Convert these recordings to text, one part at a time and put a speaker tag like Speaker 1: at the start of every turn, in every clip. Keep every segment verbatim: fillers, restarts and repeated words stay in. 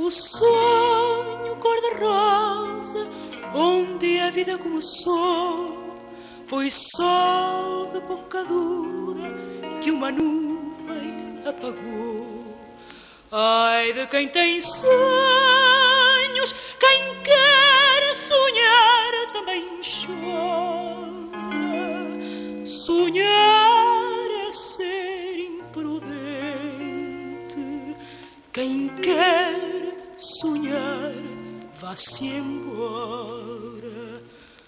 Speaker 1: O sonho cor-de-rosa, onde a vida começou, foi sol de boca dura que uma nuvem apagou. Ai de quem tem sonhos, quem quer sonhar também chora. Sonhar é ser imprudente, quem quer sonhar vá-se embora.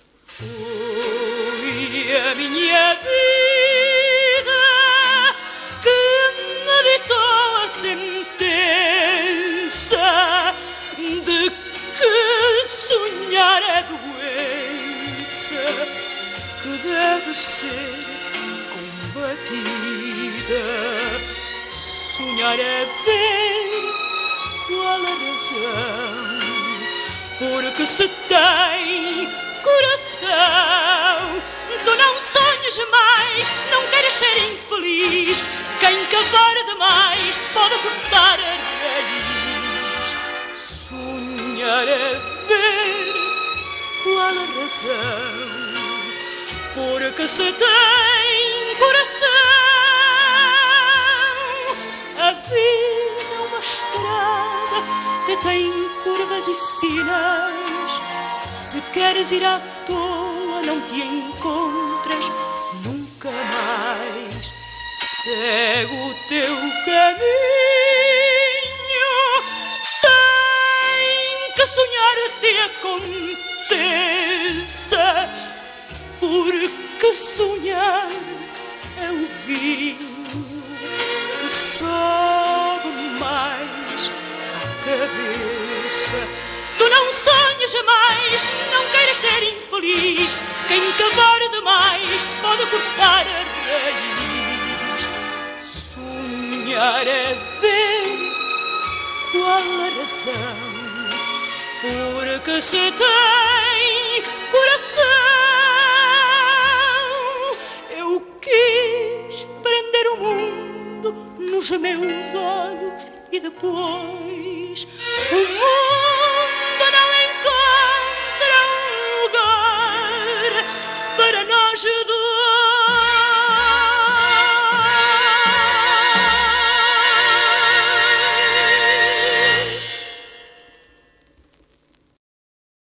Speaker 1: Foi a minha vida que me ditou a sentença de que sonhar é doença que deve ser combatida. Sonhar é ver qual a razão, porque se tem coração, tu não sonhas mais, não queres ser infeliz. Quem cavar demais pode cortar a raiz. Sonhar é ver qual a razão, porque se tem coração. A vida é uma estrada que tem curvas e sinais. Se queres ir à toa, não te encontras nunca mais. Segue o teu caminho sem que sonhar te aconteça, porque sonhar é o vinho que sobe mais à cabeça. Tu não sonhas mais, não queres ser infeliz. Quem cavar demais pode cortar a raiz. Sonhar é ver qual a razão, porque se tem coração. Eu quis prender o mundo nos meus olhos e depois